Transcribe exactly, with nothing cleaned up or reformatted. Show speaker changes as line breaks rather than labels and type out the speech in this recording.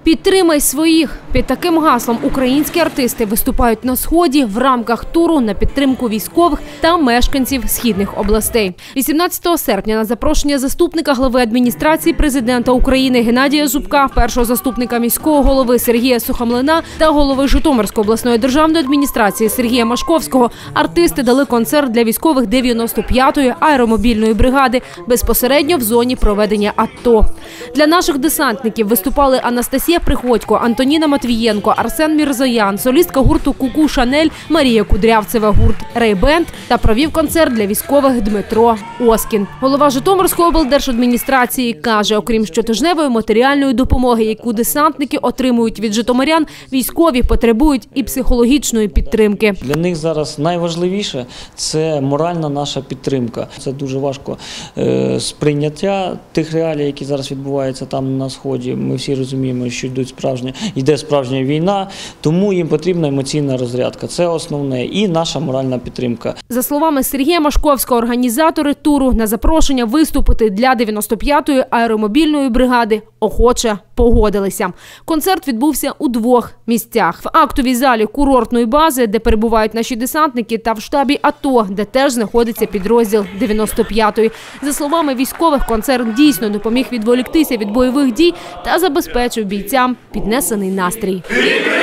Підтримай своїх. Під таким гаслом українські артисти виступають на Сході в рамках туру на підтримку військових та мешканців східних областей. вісімнадцятого серпня на запрошення заступника глави адміністрації президента України Геннадія Зубка, першого заступника міського голови Сергія Сухомлина та голови Житомирської обласної державної адміністрації Сергія Машковського артисти дали концерт для військових дев'яносто п'ятої аеромобільної бригади безпосередньо в зоні проведення АТО. Для наших десантників виступали Анастасія Приходько, Антоніна Матвієнко, Арсен Мірзоян, солістка гурту «Куку Шанель» Марія Кудрявцева, гурт «Рейбенд» та провів концерт для військових Дмитро Оскін. Голова Житомирської облдержадміністрації каже, окрім щотижневої матеріальної допомоги, яку десантники отримують від житомирян, військові потребують і психологічної підтримки.
Для них зараз найважливіше – це моральна наша підтримка. Це дуже важко е, сприйняття тих реалій, які зараз відбуваються там на Сході. Ми всі розуміємо, що йдуть справжня, йде справжня війна, тому їм потрібна емоційна розрядка. Це основне. І наша моральна підтримка.
За словами Сергія Машковського, організатори туру на запрошення виступити для дев'яносто п'ятої аеромобільної бригади охоче погодилися. Концерт відбувся у двох місцях. В актовій залі курортної бази, де перебувають наші десантники, та в штабі АТО, де теж знаходиться підрозділ дев'яносто п'ятої. За словами військових, концерт дійсно допоміг відволіктися від бойових дій та забезпечив бійцям піднесений настрій.